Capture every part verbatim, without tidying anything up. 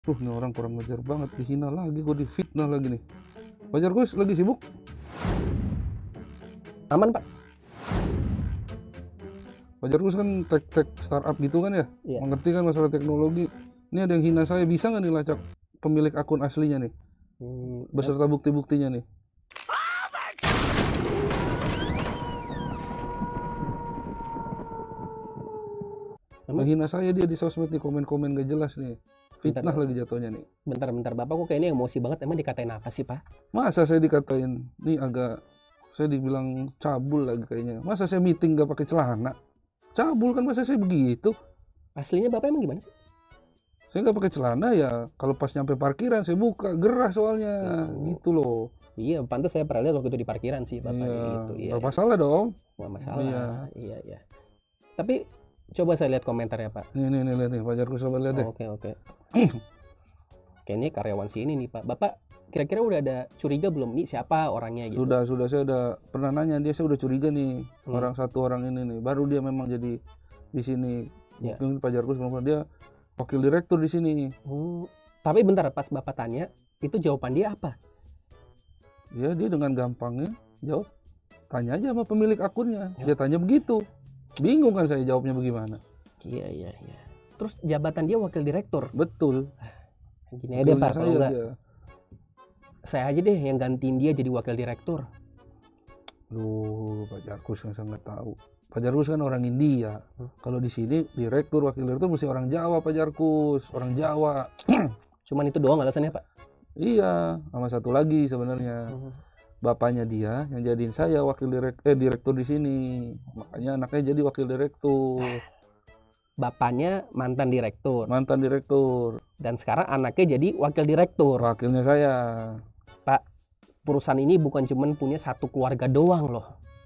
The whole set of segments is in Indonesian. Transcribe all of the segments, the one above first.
Tuh, nih orang kurang ngajar banget, dihina lagi, gue difitnah lagi nih. Pacar gue lagi sibuk. Aman, Pak. Pacar gue kan tech-tech startup gitu kan ya, Iya. mengerti kan masalah teknologi. Ini ada yang hina saya, bisa nggak nih lacak pemilik akun aslinya nih? Hmm, Beserta bukti-buktinya nih. Emang? Menghina saya dia di sosmed nih, komen-komen gak jelas nih. Fitnah Bentar. lagi jatuhnya nih. Bentar-bentar, Bapak kok kayaknya emosi banget. Emang dikatain apa sih, Pak? Masa saya dikatain, nih agak, saya dibilang cabul lagi kayaknya. Masa saya meeting gak pakai celana? Cabul kan, masa saya begitu? Aslinya Bapak emang gimana sih? Saya nggak pakai celana ya, kalau pas nyampe parkiran saya buka, gerah soalnya, Oh. gitu loh. Iya, pantas saya pernah lihat waktu itu di parkiran sih Bapak Iya, gitu. Iya, nggak masalah dong. nggak masalah. Iya. Iya, iya. Tapi coba saya lihat komentarnya, Pak. Nih, nih, nih, lihat nih, pacarku coba lihat deh. Oh, Oke, oke. Kayaknya karyawan si ini nih, Pak. Bapak kira-kira udah ada curiga belum nih siapa orangnya gitu? Sudah, sudah, saya udah pernah nanya dia, saya udah curiga nih, Hmm. orang satu orang ini nih, baru dia memang jadi di sini. Iya. Mungkin pacarku sebelumnya dia wakil direktur di sini. Hmm, tapi bentar, pas Bapak tanya, itu jawaban dia apa? Ya, dia dengan gampangnya jawab, tanya aja sama pemilik akunnya. Ya. Dia tanya begitu. Bingung kan saya jawabnya bagaimana. Iya, iya, iya. Terus jabatan dia wakil direktur. Betul. Gini aja, Wakilnya Pak, kalau saya enggak dia. saya aja deh yang gantiin dia jadi wakil direktur. Loh, Pak Jarkus kan saya nggak tahu. Pak Jarkus kan orang India. Hmm. Kalau di sini direktur, wakil direktur mesti orang Jawa, Pak Jarkus, orang Jawa. Cuman itu doang alasannya, Pak. Iya, sama satu lagi sebenarnya. Bapaknya dia yang jadiin saya wakil direk eh direktur di sini. Makanya anaknya jadi wakil direktur, Bapaknya mantan direktur mantan direktur. dan sekarang anaknya jadi wakil direktur. Wakilnya saya. Perusahaan ini bukan cuman punya satu keluarga doang loh.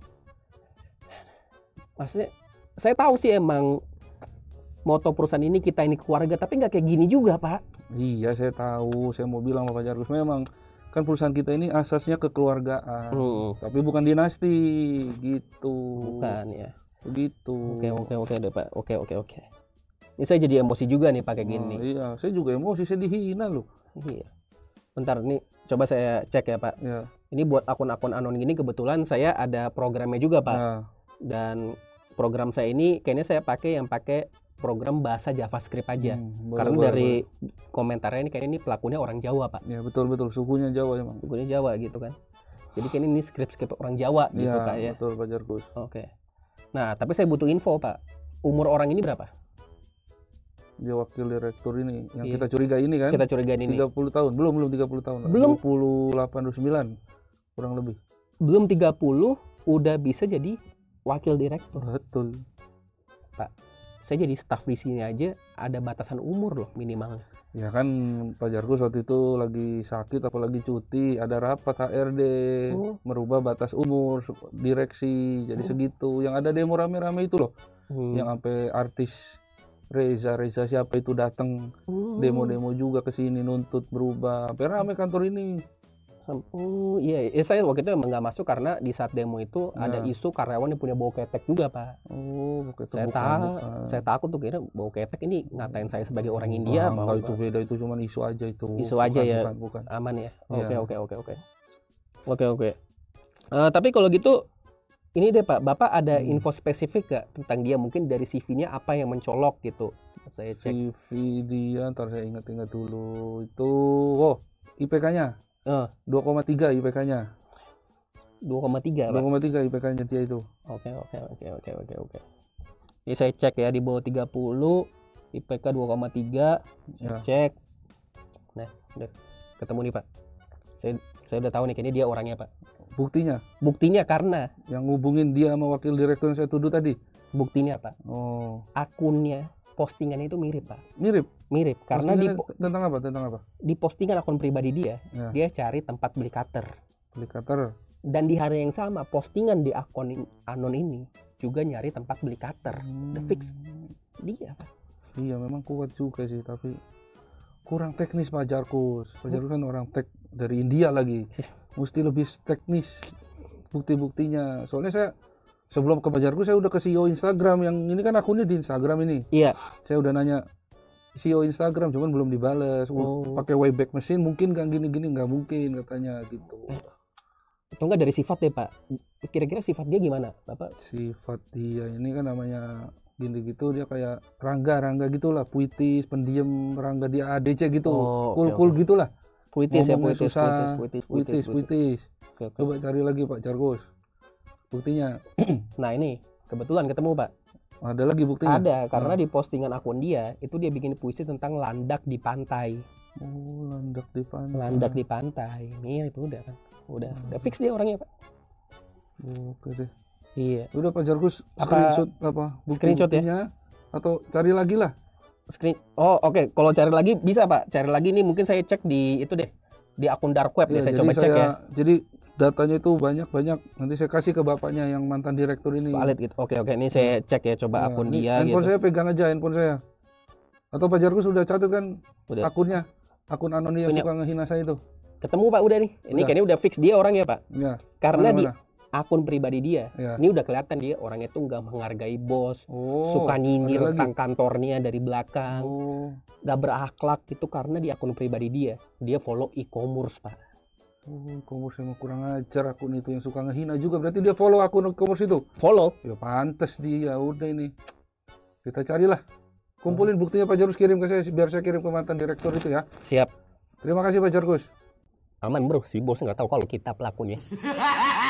Maksudnya saya tahu sih emang moto perusahaan ini kita ini keluarga, tapi nggak kayak gini juga, Pak. Iya, saya tahu. Saya mau bilang sama Pak Jarkus, memang kan perusahaan kita ini asasnya kekeluargaan, Hmm, tapi bukan dinasti gitu. bukan ya. Begitu. Oke, oke, oke deh, Pak. Oke, oke, oke. Ini saya jadi emosi juga nih pakai Oh, gini. iya, saya juga emosi, saya dihina loh. Iya. Bentar nih, coba saya cek ya, Pak. Ya. Ini buat akun-akun anonim ini kebetulan saya ada programnya juga, Pak. Nah, Dan program saya ini kayaknya saya pakai yang pakai program bahasa JavaScript aja. hmm, boleh, Karena boleh, dari komentarnya ini kayaknya ini pelakunya orang Jawa, Pak. boleh. Ya, betul betul sukunya Jawa emang. Sukunya Jawa gitu kan. Jadi kayaknya ini skrip-skrip orang Jawa gitu, Iya, Pak ya. betul Pak Jarkus. Oke. Nah, tapi saya butuh info, Pak. Umur orang ini berapa? Dia wakil direktur ini yang Iya. kita curiga ini kan. Kita curigain ini. tiga puluh tahun. Belum, belum tiga puluh tahun. lah. Belum. dua puluh delapan, dua puluh sembilan kurang lebih. Belum tiga puluh udah bisa jadi wakil direktur. Betul. Saya jadi staf di sini aja ada batasan umur loh minimalnya. Ya kan Pak Jarkus waktu itu lagi sakit apalagi cuti, ada rapat H R D Oh. merubah batas umur sup- direksi jadi Oh. segitu. Yang ada demo rame-rame itu loh, Hmm. yang sampai artis Reza Reza siapa itu datang Hmm. demo-demo juga ke sini nuntut berubah. Sampai rame kantor ini. Sam- Oh iya, ya, saya waktu itu emang nggak masuk karena di saat demo itu ada Nah. isu karyawan yang punya bau ketek juga, Pak. Oh, bukan Saya bukan, tahu, bukan. saya takut tuh kira bau ketek ini ngatain saya sebagai orang India, Enggak, bahwa enggak, itu beda, itu cuma isu aja itu. Isu aja Bukan, ya. Bukan, bukan. aman ya. Iya. Oke, oke, oke, oke. Oke, oke. Eh, tapi kalau gitu ini deh Pak, Bapak ada Hmm. info spesifik gak tentang dia? Mungkin dari C V-nya apa yang mencolok gitu. Saya cek. C V dia, ntar saya ingat-ingat dulu. Itu, oh, I P K-nya Eh, dua koma tiga I P K-nya. dua koma tiga, dua Pak. koma tiga I P K-nya dia itu. Oke, oke, oke, oke, oke, oke. Ini saya cek ya di bawah tiga puluh, I P K dua koma tiga. Saya Ya. cek. Nah, udah ketemu nih, Pak. Saya saya udah tahu nih kayaknya dia orangnya, Pak. Buktinya Buktinya karena yang ngubungin dia sama wakil direktur yang saya tuduh tadi. buktinya, Pak. Oh, Akunnya, postingannya itu mirip, Pak. mirip. Mirip karena di Postingannya tentang apa? Tentang apa? di postingan akun pribadi dia, Ya. dia cari tempat beli cutter. Beli cutter. Dan di hari yang sama, postingan di akun in- anon ini juga nyari tempat beli cutter. The fix. Dia, Pak. Iya, memang kuat juga sih, tapi kurang teknis Pak Jarkus. Pak Jarkus kan orang tek dari India lagi. Mesti lebih teknis bukti-buktinya. Soalnya saya sebelum ke Pak Jarkus saya udah ke C E O Instagram yang ini kan akunnya di Instagram ini. Iya. Saya udah nanya, C E O Instagram, cuman belum dibales. Oh. Pakai Wayback Machine mungkin kan gini-gini, nggak mungkin katanya gitu. Atau enggak dari sifat deh Pak, kira-kira sifat dia gimana Bapak? Sifat dia ini kan namanya gini gitu, dia kayak Rangga, Rangga gitulah, puitis, pendiam, Rangga dia A D C gitu, Oh, cool oke, cool oke. gitulah. Puitis ya, Ngomongnya puitis, susah, puitis, puitis, puitis, puitis, puitis. Oke, oke. Coba cari lagi Pak Jargos, buktinya. Nah ini kebetulan ketemu Pak. Ada lagi buktinya? Ada, karena Ah. di postingan akun dia itu dia bikin puisi tentang landak di pantai. Oh, landak di pantai. Landak di pantai. Ini itu udah kan. Udah, Hmm. udah fix dia orangnya Pak. Oke deh. Iya. Udah Pak Jargus, Apa- screenshot apa? screenshot ya? Bukti-buktinya, atau cari lagi lah. Screen. Oh oke, kalau cari lagi bisa Pak. Cari lagi nih mungkin saya cek di itu deh, di akun dark web Iya, deh. Saya jadi coba cek ya. Jadi datanya itu banyak-banyak. Nanti saya kasih ke bapaknya yang mantan direktur ini. Valid gitu. Oke oke, ini saya cek ya coba Nah, akun ini dia handphone gitu. saya pegang aja handphone saya. Atau Pak Jargus sudah catat kan Udah. akunnya? Akun anonim yang Punya. suka ngehina saya itu. Ketemu Pak udah nih. Ini Udah. kayaknya udah fix dia orangnya Pak. Ya. Karena di mana-mana? akun pribadi dia, Ya. ini udah kelihatan dia orangnya tuh nggak menghargai bos, Oh, suka nyinyir ada lagi. tentang kantornya dari belakang, Oh, nggak berakhlak itu karena di akun pribadi dia, dia follow e-commerce Pak. oh, e-commerce emang kurang ajar akun itu yang suka ngehina juga. Berarti dia follow akun e-commerce itu. Follow. Ya pantes dia, udah ini. Kita carilah. Kumpulin buktinya Pak Jargus, kirim ke saya biar saya kirim ke mantan direktur itu ya. Siap. Terima kasih Pak Jargus. Aman bro, si bos nggak tahu kalau kita pelakunya.